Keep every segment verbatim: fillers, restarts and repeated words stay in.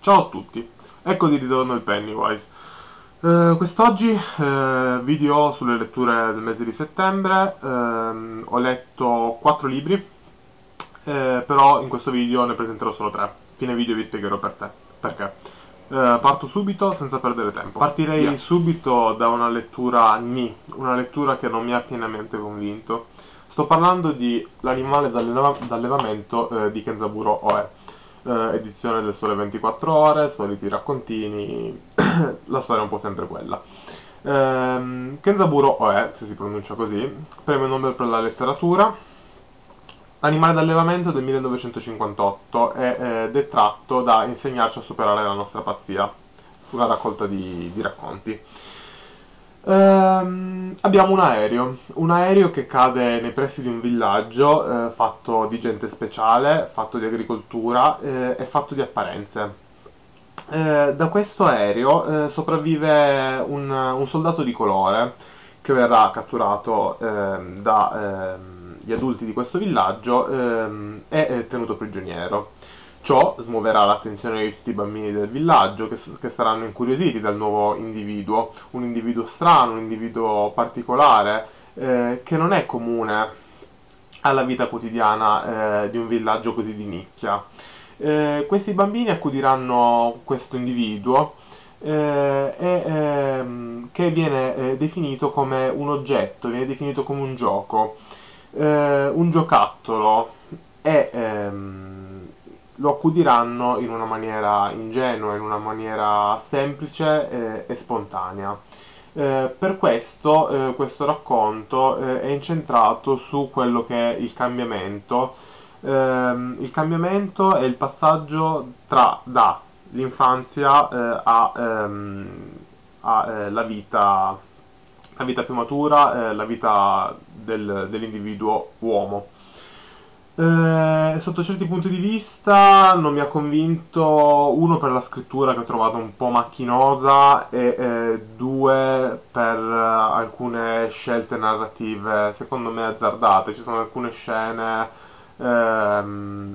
Ciao a tutti, ecco di ritorno il Pennywise. Eh, quest'oggi eh, video sulle letture del mese di settembre. Ehm, ho letto quattro libri, eh, però in questo video ne presenterò solo tre. Fine video vi spiegherò per te, perché. Eh, parto subito senza perdere tempo. Partirei Via. subito da una lettura Ni, una lettura che non mi ha pienamente convinto. Sto parlando di L'animale d'alleva- d'allevamento eh, di Kenzaburo Oe. Uh, edizione del Sole ventiquattro Ore, soliti raccontini, la storia è un po' sempre quella. Um, Kenzaburo Oe, se si pronuncia così, premio Nobel per la letteratura, Animale d'allevamento del millenovecentocinquantotto è, ed è tratto da Insegnarci a superare la nostra pazzia, una raccolta di, di racconti. Ehm, abbiamo un aereo, un aereo che cade nei pressi di un villaggio eh, fatto di gente speciale, fatto di agricoltura eh, e fatto di apparenze. Eh, da questo aereo eh, sopravvive un, un soldato di colore che verrà catturato ehm, dagli adulti di questo villaggio ehm, e è tenuto prigioniero. Ciò smuoverà l'attenzione di tutti i bambini del villaggio che, che saranno incuriositi dal nuovo individuo, un individuo strano, un individuo particolare, eh, che non è comune alla vita quotidiana eh, di un villaggio così di nicchia. Eh, questi bambini accudiranno questo individuo eh, e, ehm, che viene eh, definito come un oggetto, viene definito come un gioco, eh, un giocattolo e ehm, lo accudiranno in una maniera ingenua, in una maniera semplice e, e spontanea. Eh, per questo eh, questo racconto eh, è incentrato su quello che è il cambiamento. Eh, il cambiamento è il passaggio tra dall'infanzia eh, a, ehm, a eh, la vita, la vita più matura, eh, la vita del, dell'individuo uomo. Eh, sotto certi punti di vista non mi ha convinto, uno per la scrittura che ho trovato un po' macchinosa e eh, due per eh, alcune scelte narrative secondo me azzardate. Ci sono alcune scene ehm,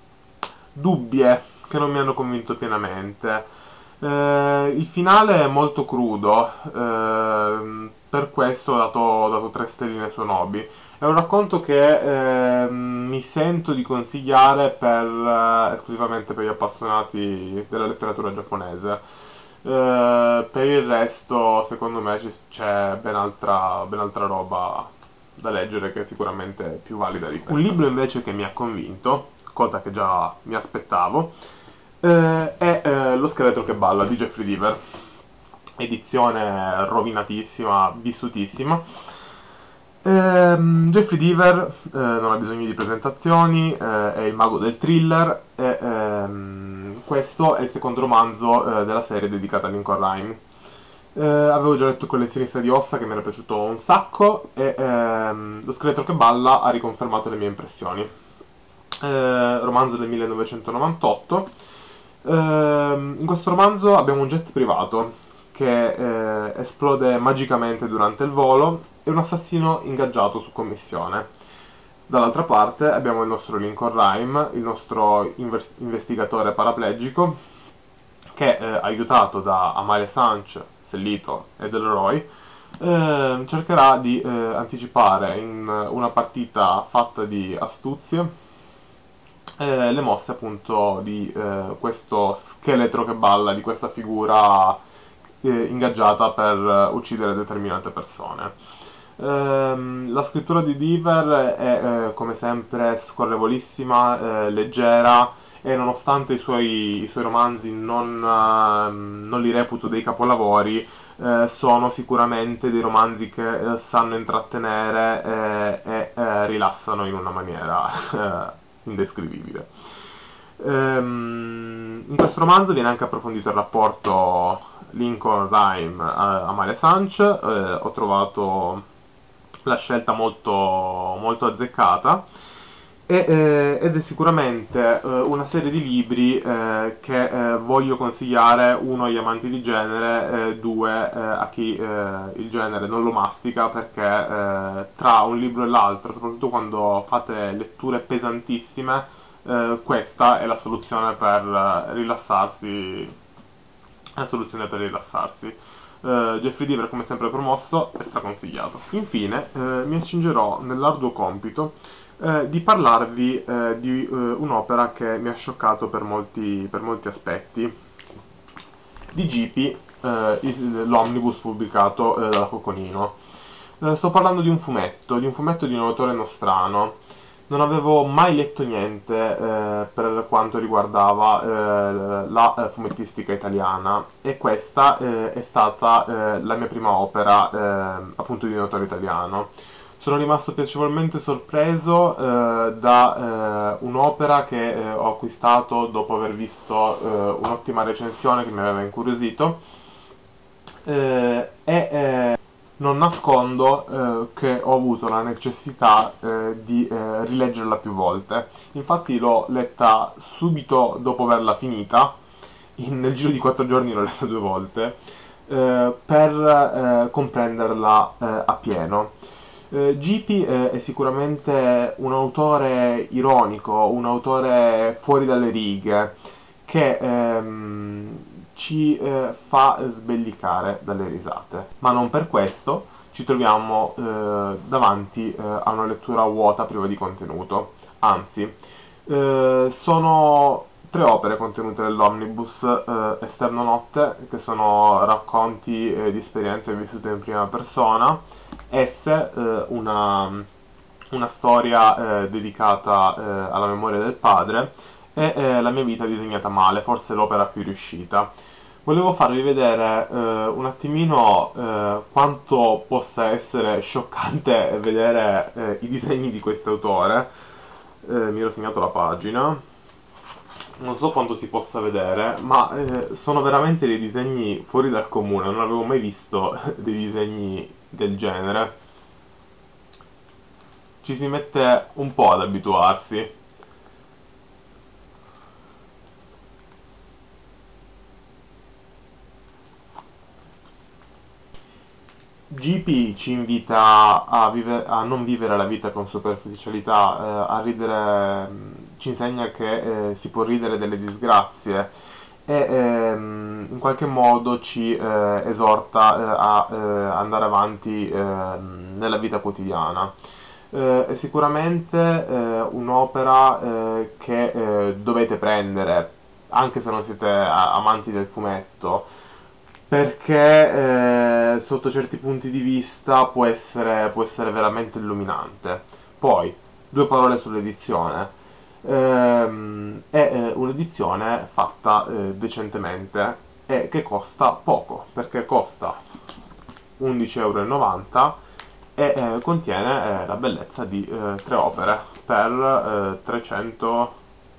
dubbie che non mi hanno convinto pienamente. Eh, il finale è molto crudo, ehm, per questo ho dato, ho dato tre stelline su Nobi. È un racconto che ehm, mi sento di consigliare per, eh, esclusivamente per gli appassionati della letteratura giapponese. Eh, per il resto, secondo me, ci- c'è ben altra, ben altra roba da leggere che è sicuramente più valida di questa. Un libro invece che mi ha convinto, cosa che già mi aspettavo, eh, è eh, Lo scheletro che balla di Jeffrey Deaver, edizione rovinatissima, vissutissima. Ehm, Jeffrey Deaver eh, non ha bisogno di presentazioni, eh, è il mago del thriller e ehm, questo è il secondo romanzo eh, della serie dedicata a Lincoln Rhyme. Eh, avevo già letto Collezionista di ossa che mi era piaciuto un sacco e ehm, Lo scheletro che balla ha riconfermato le mie impressioni. Eh, romanzo del millenovecentonovantotto. Ehm, in questo romanzo abbiamo un jet privato che eh, esplode magicamente durante il volo e un assassino ingaggiato su commissione. Dall'altra parte abbiamo il nostro Lincoln Rhyme, il nostro inves- investigatore paraplegico, che eh, aiutato da Amalia Sanch, Sellito e Delroy, eh, cercherà di eh, anticipare in una partita fatta di astuzie eh, le mosse appunto di eh, questo scheletro che balla, di questa figura eh, ingaggiata per eh, uccidere determinate persone. Ehm, la scrittura di Deaver è eh, come sempre scorrevolissima, eh, leggera e nonostante i suoi, i suoi romanzi non, ehm, non li reputo dei capolavori, eh, sono sicuramente dei romanzi che eh, sanno intrattenere eh, e eh, rilassano in una maniera eh, indescrivibile. Ehm, in questo romanzo viene anche approfondito il rapporto Lincoln Rhyme-Amalia Sanch. Eh, ho trovato la scelta molto, molto azzeccata e, eh, ed è sicuramente eh, una serie di libri eh, che eh, voglio consigliare, uno agli amanti di genere, eh, due eh, a chi eh, il genere non lo mastica, perché eh, tra un libro e l'altro, soprattutto quando fate letture pesantissime, eh, questa è la soluzione per rilassarsi, la soluzione per rilassarsi. Uh, Jeffrey Deaver, come sempre promosso e straconsigliato. Infine uh, mi accingerò nell'arduo compito uh, di parlarvi uh, di uh, un'opera che mi ha scioccato per molti, per molti aspetti, di G P, uh, l'omnibus pubblicato uh, dalla Coconino. Uh, sto parlando di un fumetto, di un fumetto di un autore nostrano. Non avevo mai letto niente eh, per quanto riguardava eh, la eh, fumettistica italiana, e questa eh, è stata eh, la mia prima opera eh, appunto di un autore italiano. Sono rimasto piacevolmente sorpreso eh, da eh, un'opera che eh, ho acquistato dopo aver visto eh, un'ottima recensione che mi aveva incuriosito, eh, e eh, non nascondo eh, che ho avuto la necessità eh, di eh, rileggerla più volte. Infatti l'ho letta subito dopo averla finita, in, nel giro di quattro giorni l'ho letta due volte, eh, per eh, comprenderla eh, appieno. Eh, G P eh, è sicuramente un autore ironico, un autore fuori dalle righe, che ehm, ci eh, fa sbellicare dalle risate, ma non per questo ci troviamo eh, davanti eh, a una lettura vuota, priva di contenuto. Anzi, eh, sono tre opere contenute nell'omnibus eh, Esterno Notte, che sono racconti eh, di esperienze vissute in prima persona. Esse, eh, una, una storia eh, dedicata eh, alla memoria del padre, e eh, La mia vita disegnata male, forse l'opera più riuscita. Volevo farvi vedere eh, un attimino eh, quanto possa essere scioccante vedere eh, i disegni di quest'autore. Eh, mi ero segnato la pagina. Non so quanto si possa vedere, ma eh, sono veramente dei disegni fuori dal comune. Non avevo mai visto dei disegni del genere. Ci si mette un po' ad abituarsi. G P ci invita a, vive- a non vivere la vita con superficialità, eh, a ridere, mh, ci insegna che eh, si può ridere delle disgrazie, e ehm, in qualche modo ci eh, esorta eh, a eh, andare avanti eh, nella vita quotidiana. Eh, è sicuramente eh, un'opera eh, che eh, dovete prendere, anche se non siete a- amanti del fumetto, perché eh, sotto certi punti di vista può essere, può essere veramente illuminante. Poi, due parole sull'edizione. Ehm, è eh, un'edizione fatta eh, decentemente e che costa poco, perché costa undici e novanta euro e eh, contiene eh, la bellezza di eh, tre opere per eh, trecento,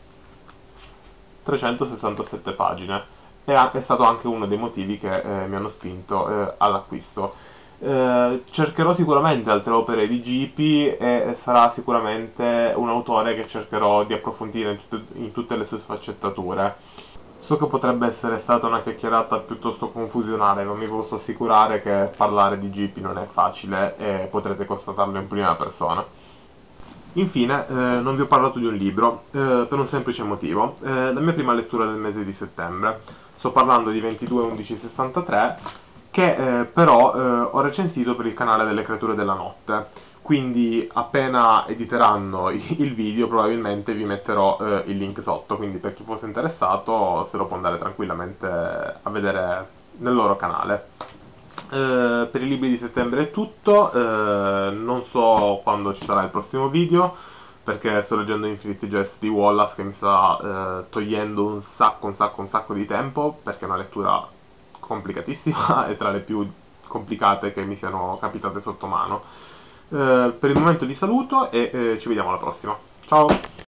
trecentosessantasette pagine. E ha- è stato anche uno dei motivi che eh, mi hanno spinto eh, all'acquisto. Eh, cercherò sicuramente altre opere di G P, e sarà sicuramente un autore che cercherò di approfondire in tutte, in tutte le sue sfaccettature. So che potrebbe essere stata una chiacchierata piuttosto confusionale, ma mi posso assicurare che parlare di G P non è facile e potrete constatarlo in prima persona. Infine, eh, non vi ho parlato di un libro, eh, per un semplice motivo. Eh, la mia prima lettura del mese di settembre. Sto parlando di ventidue undici sessantatré, che eh, però eh, ho recensito per il canale delle creature della notte. Quindi appena editeranno il video probabilmente vi metterò eh, il link sotto, quindi per chi fosse interessato se lo può andare tranquillamente a vedere nel loro canale. Eh, per i libri di settembre è tutto, eh, non so quando ci sarà il prossimo video, perché sto leggendo Infinity Jest di Wallace, che mi sta eh, togliendo un sacco, un sacco, un sacco di tempo, perché è una lettura complicatissima e tra le più complicate che mi siano capitate sotto mano. Eh, per il momento vi saluto e eh, ci vediamo alla prossima. Ciao!